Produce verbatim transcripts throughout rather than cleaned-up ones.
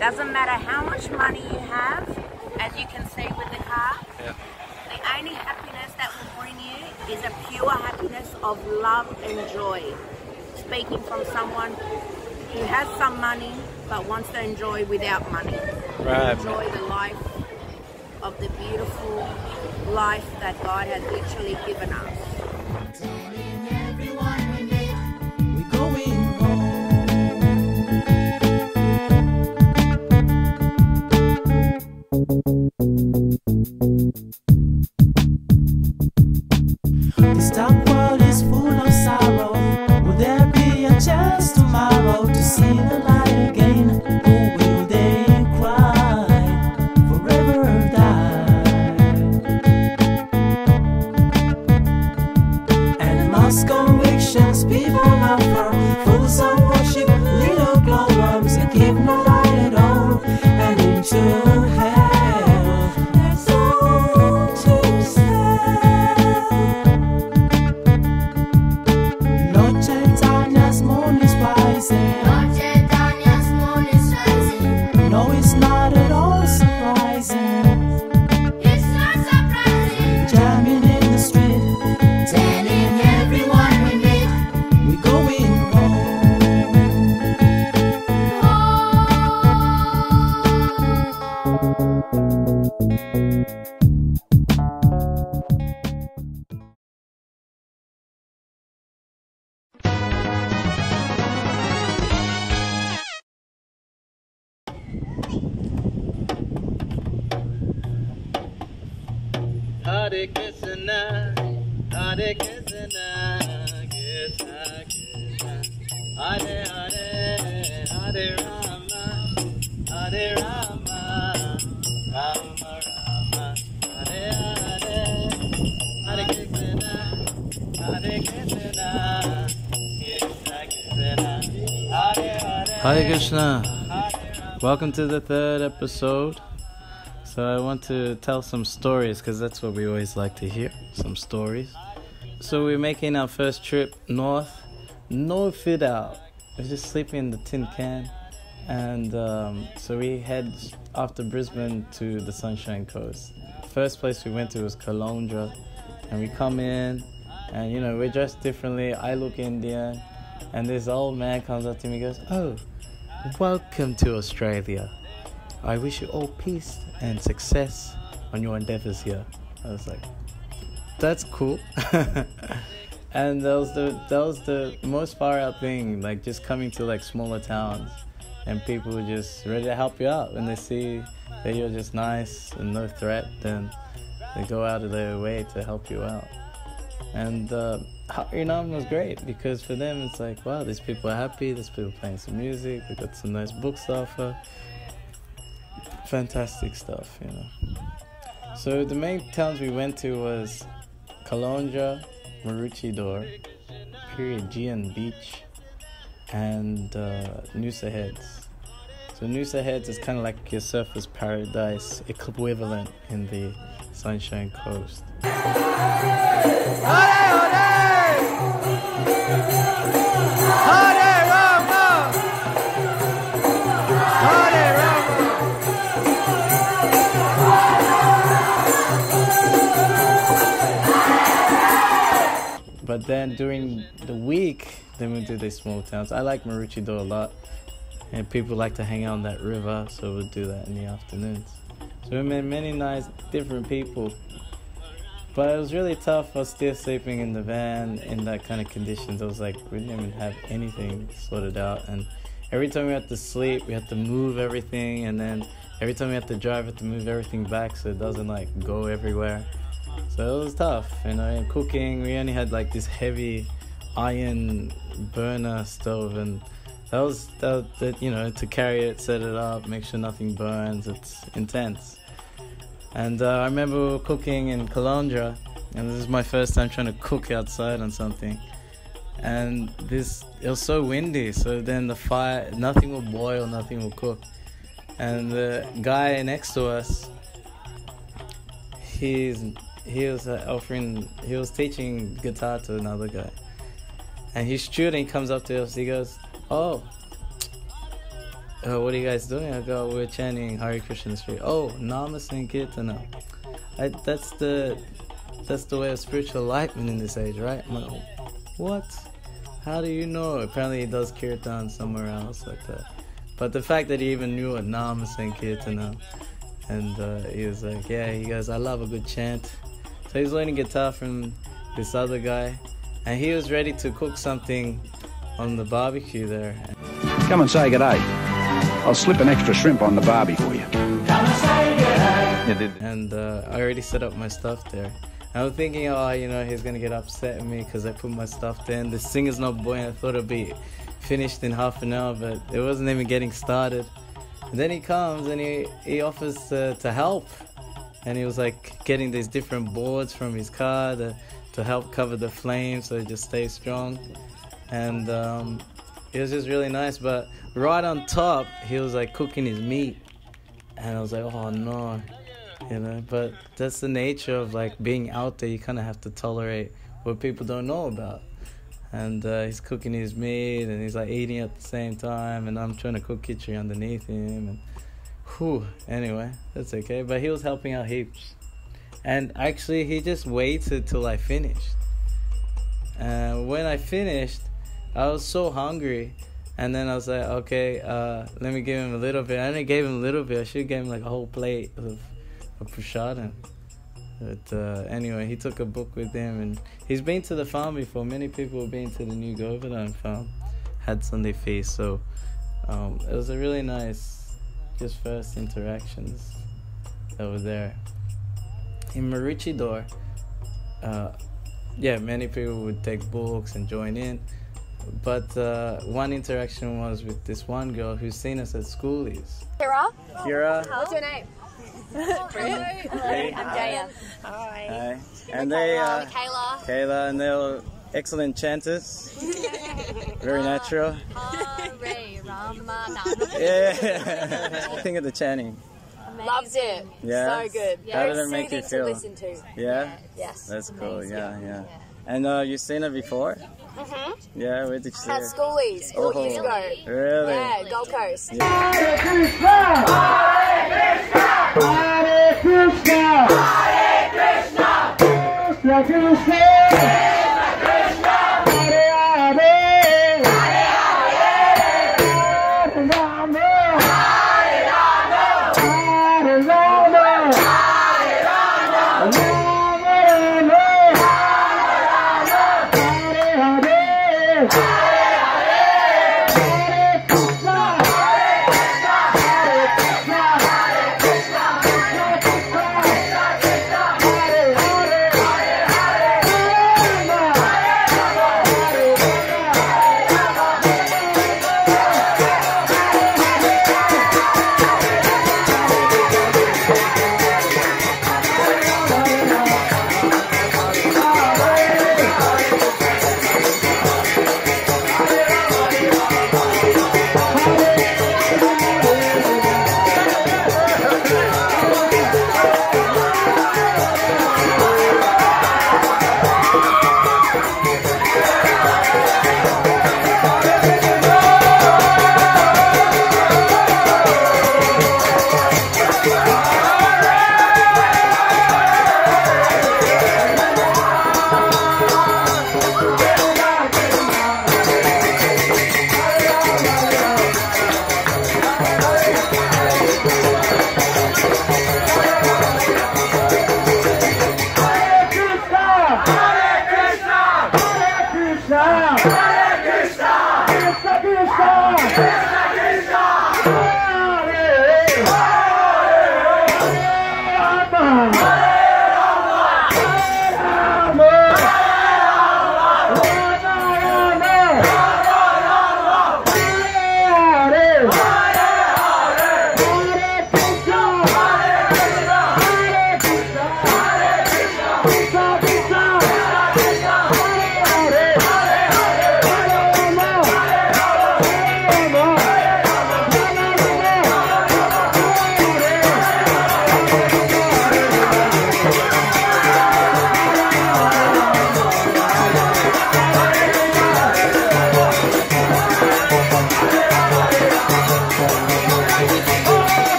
Doesn't matter how much money you have, as you can see with the car. Yeah. The only happiness that will bring you is a pure happiness of love and joy. Speaking from someone who has some money but wants to enjoy without money. Right. Enjoy the life of the beautiful life that God has literally given us. This dark world is full of sorrow. Will there be a chance tomorrow to see the light again? Or will they cry, forever die? Animals, convictions, people offer, fools of worship, little glowworms that give no light at all, and into hell there's all to say. No, it's not at all surprising. It's not surprising. Jamming in the street, Telling everyone we meet, we're going Hare Krishna, Hare Krishna, Krishna Krishna, Hare Hare, Hare Rama, Hare Rama, Rama Rama, Hare Hare, Hare Krishna, Hare Krishna, Krishna Krishna, Hare Hare. Hare Krishna. Welcome to the third episode. So I want to tell some stories because that's what we always like to hear, some stories. So we're making our first trip north, no fit out. We're just sleeping in the tin can. And um, so we head after Brisbane to the Sunshine Coast. First place we went to was Caloundra. And we come in and, you know, we're dressed differently. I look Indian. And this old man comes up to me and goes, "Oh, welcome to Australia. I wish you all peace and success on your endeavors here." I was like, that's cool. And that was the that was the most far out thing, like just coming to like smaller towns and people were just ready to help you out when they see that you're just nice and no threat, then they go out of their way to help you out. And uh, you know, it was great because for them it's like, wow, these people are happy, these people playing some music, they got some nice books to offer. Fantastic stuff, you know. So the main towns we went to was Caloundra, Maroochydore, Perigean Beach, and uh, Noosa Heads. So Noosa Heads is kind of like your surfer's paradise equivalent in the Sunshine Coast. Hare, Hare! Hare Rama! Hare Rama! But then during the week, then we do these small towns. I like Maroochydore a lot, and people like to hang out on that river, so we'll do that in the afternoons. So we met many nice, different people. But it was really tough. I was still sleeping in the van in that kind of conditions. I was like, we didn't even have anything sorted out. And every time we had to sleep, we had to move everything. And then every time we had to drive, we had to move everything back so it doesn't like go everywhere. So it was tough, you know. And cooking, we only had like this heavy iron burner stove, and that was that, that you know, to carry it, set it up, make sure nothing burns. It's intense. And uh, I remember we were cooking in Caloundra, and this is my first time trying to cook outside on something. And this, it was so windy, so then the fire, nothing will boil, nothing will cook. And the guy next to us, he's he was uh, offering, he was teaching guitar to another guy. And he's shooting, he comes up to us, he goes, "Oh, uh, what are you guys doing? I go, we're chanting Hare Krishna in the street. Oh, Namaste Kirtana. I, that's the that's the way of spiritual enlightenment in this age, right? I'm like, what? How do you know? Apparently he does kirtan somewhere else like that. But the fact that he even knew what Namaste Kirtana, and uh, he was like, yeah, he goes, I love a good chant. So he's learning guitar from this other guy, and he was ready to cook something on the barbecue there. Come and say good day. I'll slip an extra shrimp on the barbie for you. And uh, I already set up my stuff there. I was thinking, oh, you know, he's gonna get upset at me because I put my stuff there. And the singer's not boy. I thought it'd be finished in half an hour, but it wasn't even getting started. And then he comes and he he offers to, to help, and he was like getting these different boards from his car to to help cover the flames so it just stays strong. And um, it was just really nice. But right on top, he was like cooking his meat, and I was like, oh no. You know, but that's the nature of like being out there. You kind of have to tolerate what people don't know about. And uh, he's cooking his meat and he's like eating at the same time, and I'm trying to cook khichdi underneath him. And whew, anyway, that's okay. But he was helping out heaps. And actually, he just waited till I finished. And when I finished, I was so hungry. And then I was like, okay, uh, let me give him a little bit. I only gave him a little bit. I should have given him like a whole plate of prasadam. But uh, anyway, he took a book with him, and he's been to the farm before. Many people have been to the new Govardhan farm, had Sunday feast. So um, it was a really nice, just first interactions that were there. In Maroochydore, uh, yeah, many people would take books and join in. But uh, one interaction was with this one girl who's seen us at schoolies. Kira? Kira. What's your name? Hello. Hey. I'm Jaya. Hi. Hi. And they, uh, Kayla. Kayla, and they're excellent chanters. Very natural. Hare Rama. Yeah. Think of the chanting. Loved it. Yeah. So good. How did Very it make you soothing feel? to listen to. Yeah. Yes. That's cool. Yeah, yeah. And uh, you've seen her before? Mhm. Yeah. Where did you see At her? schoolies four Oh. years ago. Really? Yeah, Gold Coast. Hare Krishna, Hare Krishna, Hare Krishna, Krishna Krishna, Hare Hare, Hare Rama, Hare Rama, Hare Rama, Rama Rama, Hare Hare, Hare Krishna. Hare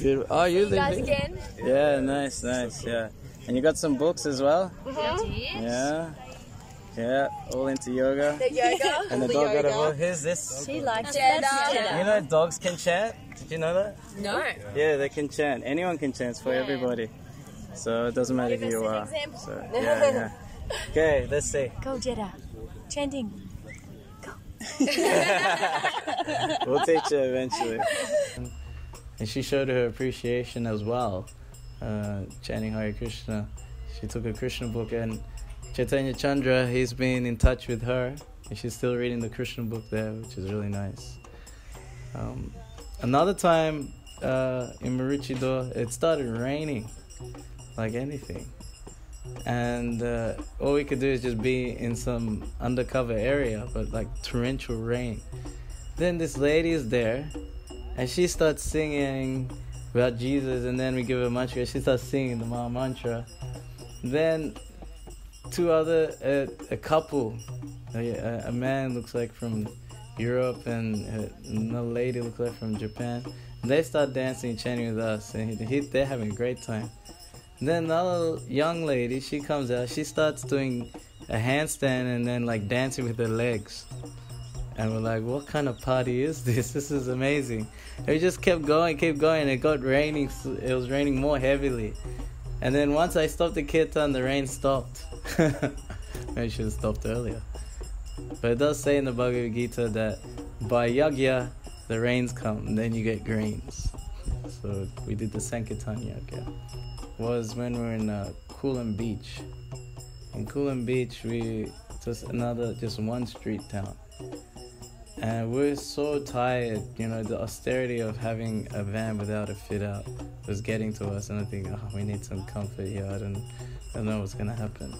Beautiful. Oh, you You live guys here? again? Yeah, nice, nice, yeah. And you got some books as well? Mm-hmm. Yeah. Yeah, all into yoga. The yoga. And the the dog got a yoga. book. Here's this. She likes Jedi. You know dogs can chant? Did you know that? No. Yeah, they can chant. Anyone can chant. It's for Yeah. everybody. So it doesn't matter Give who you us an are. example. So, yeah, yeah. Okay, let's see. Go Jedi. Chanting. We'll teach her eventually. And she showed her appreciation as well, uh, chanting Hare Krishna. She took a Krishna book, and Chaitanya Chandra, he's been in touch with her, and she's still reading the Krishna book there, which is really nice. Um, another time uh, in Maroochydore, it started raining like anything. And uh, all we could do is just be in some undercover area, but like torrential rain. Then this lady is there, and she starts singing about Jesus, and then we give her a mantra. She starts singing the Maha Mantra. Then two other, uh, a couple, a, a man looks like from Europe, and another lady looks like from Japan. They start dancing and chanting with us, and he, he, they're having a great time. Then another young lady, she comes out, she starts doing a handstand and then like dancing with her legs. And we're like, what kind of party is this? This is amazing. And we just kept going, kept going, and it got raining, it was raining more heavily. And then once I stopped the kirtan, the rain stopped. Maybe I should have stopped earlier. But it does say in the Bhagavad Gita that by yagya, the rains come, and then you get grains. So we did the Sankirtan yagya. Was when we were in uh, Coolum Beach. In Coolum Beach, we just another, just one street town. And we were so tired, you know, the austerity of having a van without a fit out was getting to us. And I think, oh, we need some comfort here. I don't, I don't know what's going to happen.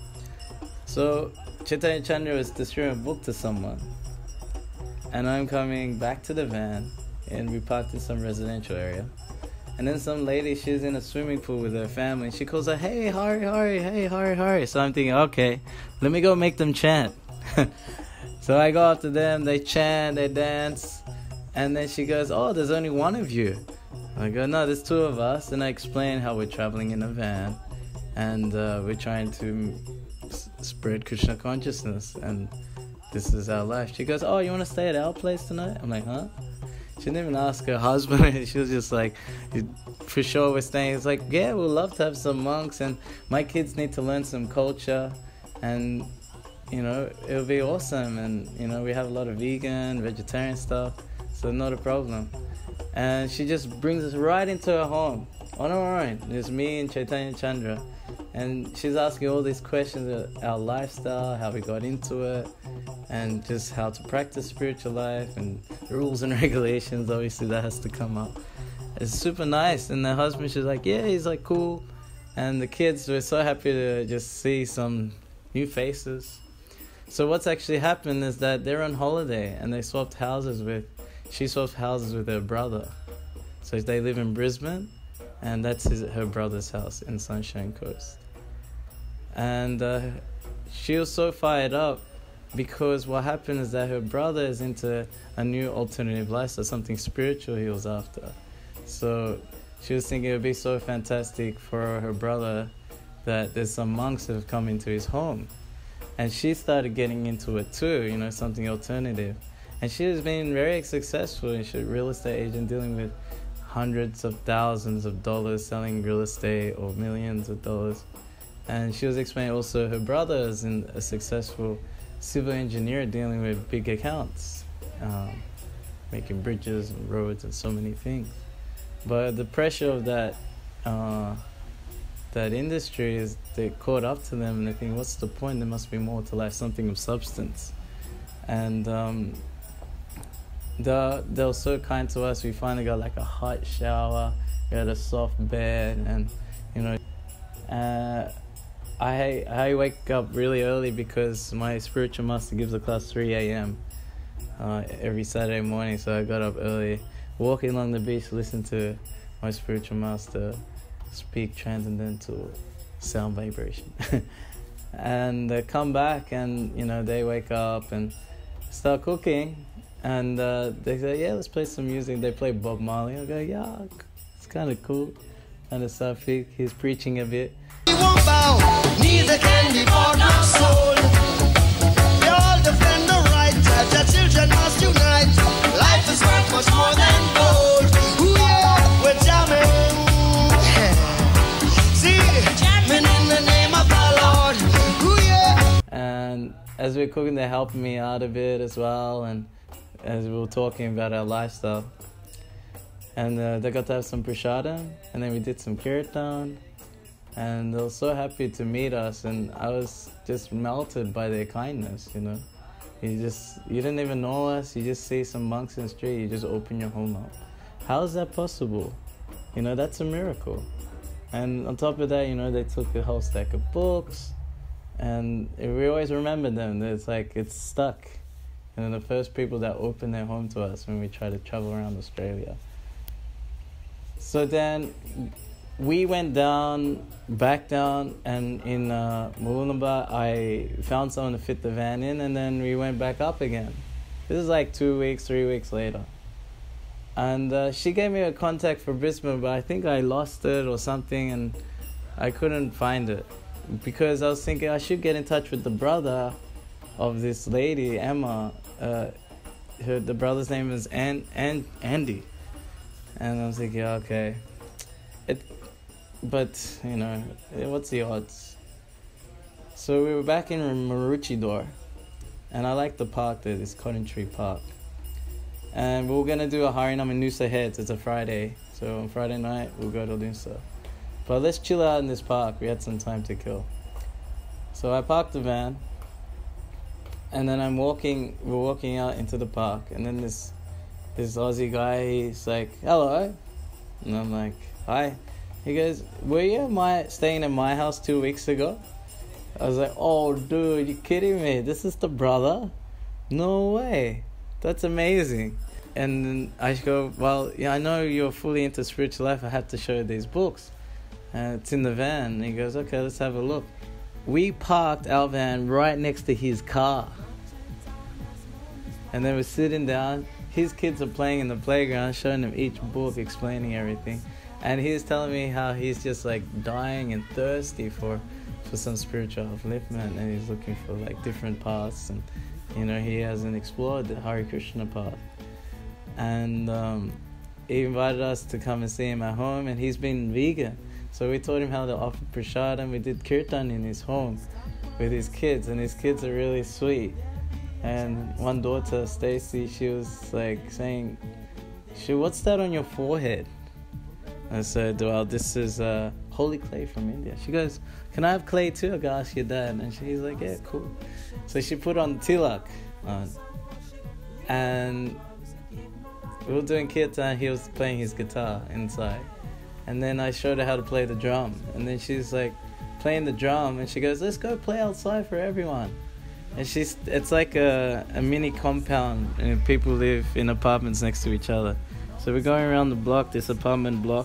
So Chaitanya Chandra was distributing a book to someone. And I'm coming back to the van, and we parked in some residential area. And then some lady, she's in a swimming pool with her family. She calls her, hey, Hare, Hare, hey, Hare, Hare. So I'm thinking, okay, let me go make them chant. So I go up to them, they chant, they dance. And then she goes, oh, there's only one of you. I go, no, there's two of us. And I explain how we're traveling in a van. And uh, we're trying to s- spread Krishna consciousness. And this is our life. She goes, oh, you want to stay at our place tonight? I'm like, huh? She didn't even ask her husband. She was just like, for sure we're staying. It's like, yeah, we'd love to have some monks, and my kids need to learn some culture, and, you know, it'll be awesome. And, you know, we have a lot of vegan, vegetarian stuff, so not a problem. And she just brings us right into her home on her own. There's me and Chaitanya Chandra. And she's asking all these questions about our lifestyle, how we got into it, and just how to practice spiritual life, and rules and regulations. Obviously, that has to come up. It's super nice. And the husband, she's like, yeah, he's like cool. And the kids were so happy to just see some new faces. So what's actually happened is that they're on holiday, and they swapped houses with, she swapped houses with her brother. So they live in Brisbane, and that's his, her brother's house in Sunshine Coast. And uh, she was so fired up because what happened is that her brother is into a new alternative lifestyle, something spiritual he was after. So she was thinking it would be so fantastic for her brother that there's some monks that have come into his home. And she started getting into it too, you know, something alternative. And she has been very successful. She's a real estate agent dealing with hundreds of thousands of dollars selling real estate, or millions of dollars. And she was explaining also her brother is in a successful civil engineer dealing with big accounts, um, making bridges and roads and so many things. But the pressure of that uh, that industry is, they caught up to them, and they think, what's the point? There must be more to life, something of substance. And um, the, they were so kind to us. We finally got like a hot shower, we had a soft bed, and you know, uh, I I wake up really early because my spiritual master gives a class three a.m. Uh, every Saturday morning, so I got up early, walking along the beach, listen to my spiritual master speak transcendental sound vibration. And uh, come back, and you know, they wake up and start cooking, and uh, they say, yeah, let's play some music. They play Bob Marley. I go, yeah, it's kind of cool, kind of sapphic. He's preaching a bit. You won't bow, neither can be bought nor sold. We all defend the right that the children must unite. Life is worth much more than gold. Ooh yeah, we're jamming. See, jamming in the name of the Lord. Ooh yeah. And as we're cooking, they're helping me out a bit as well, and as we were talking about our lifestyle. And uh, they got to have some prasadam, and then we did some kirtan, and they were so happy to meet us, and I was just melted by their kindness, you know. You just, you didn't even know us, you just see some monks in the street, you just open your home up. How is that possible? You know, that's a miracle. And on top of that, you know, they took a whole stack of books, and we always remember them. It's like, it's stuck. And they're the first people that opened their home to us when we tried to travel around Australia. So then we went down, back down, and in uh, Mooloolaba, I found someone to fit the van in, and then we went back up again. This is like two weeks, three weeks later. And uh, she gave me a contact for Brisbane, but I think I lost it or something, and I couldn't find it. Because I was thinking I should get in touch with the brother of this lady, Emma. Uh, her, the brother's name is An- An- Andy. And I was thinking, okay, it, but, you know, what's the odds? So we were back in Maroochydore, and I like the park there, this Cotton Tree Park. And we were going to do a Harinam in Noosa Heads. It's a Friday, so on Friday night we'll go to Noosa. But let's chill out in this park, we had some time to kill. So I parked the van, and then I'm walking, we're walking out into the park, and then this this Aussie guy, he's like, hello. And I'm like, hi. He goes, were you at my, staying at my house two weeks ago? I was like, oh dude, you kidding me? This is the brother? No way. That's amazing. And then I go, well, yeah, I know you're fully into spiritual life. I have to show you these books. And it's in the van. And he goes, okay, let's have a look. We parked our van right next to his car. And then we're sitting down. His kids are playing in the playground, showing him each book, explaining everything. And he's telling me how he's just like dying and thirsty for, for some spiritual upliftment. And he's looking for like different paths. And, you know, he hasn't explored the Hare Krishna path. And um, he invited us to come and see him at home. And he's been vegan. So we taught him how to offer prasadam. We did kirtan in his home with his kids. And his kids are really sweet. And one daughter, Stacy, she was like saying, "She, what's that on your forehead?" I said, well, this is uh, holy clay from India. She goes, can I have clay too? I go, ask your dad. And she's like, yeah, cool. So she put on tilak on. And we were doing kirtan, he was playing his guitar inside. And then I showed her how to play the drum. And then she's like playing the drum, and she goes, let's go play outside for everyone. And she's, it's like a, a mini compound, and people live in apartments next to each other. So we're going around the block, this apartment block.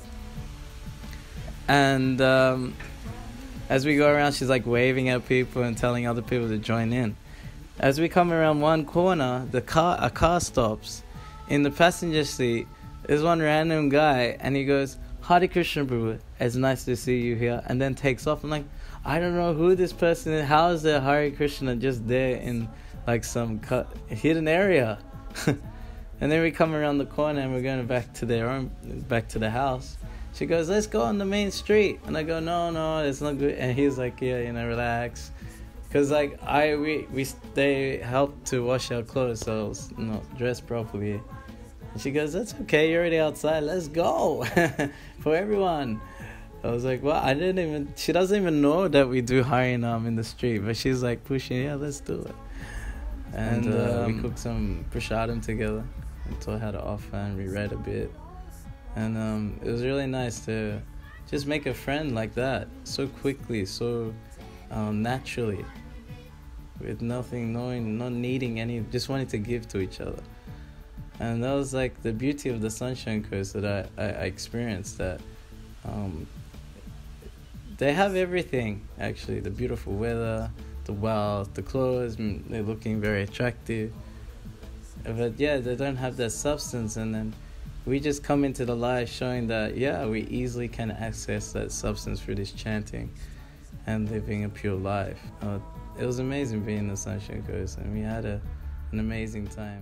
And um, as we go around, she's like waving at people and telling other people to join in. As we come around one corner, the car, a car stops. In the passenger seat, there's one random guy, and he goes, Hare Krishna, Prabhu, it's nice to see you here, and then takes off. I'm like, I don't know who this person is. How is there Hare Krishna just there in like some cut, hidden area? And then we come around the corner and we're going back to their own, back to the house. She goes, let's go on the main street. And I go, no, no, it's not good. And he's like, yeah, you know, relax. Because like I, we, we, they helped to wash our clothes, so I was not dressed properly. And she goes, that's okay, you're already outside, let's go. For everyone. I was like, well, I didn't even, she doesn't even know that we do Harinam in the street, but she's like pushing, yeah, let's do it. And, and uh, um, we cooked some prasadam together and taught how to offer, and we read a bit. And um, it was really nice to just make a friend like that so quickly, so um, naturally, with nothing, knowing, not needing any, just wanting to give to each other. And that was like the beauty of the Sunshine Coast that I, I, I experienced, that um, they have everything, actually, the beautiful weather, the wealth, the clothes, they're looking very attractive. But yeah, they don't have that substance, and then we just come into the light showing that, yeah, we easily can access that substance through this chanting and living a pure life. Uh, it was amazing being in the Sunshine Coast, and we had a, an amazing time.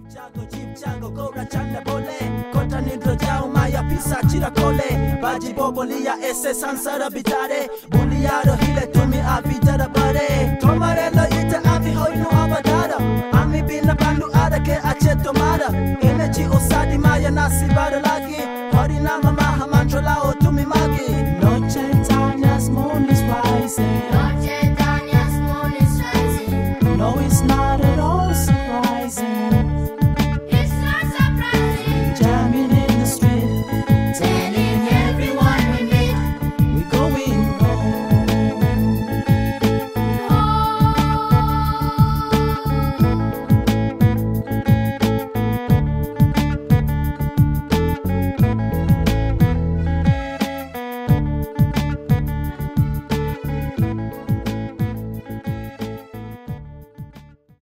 Energy osadi maya nasi badalagi Harina mama mantrola o tumi magi Noche Tanya's moon is rising Noche Tanya's moon is rising. No, it's not at all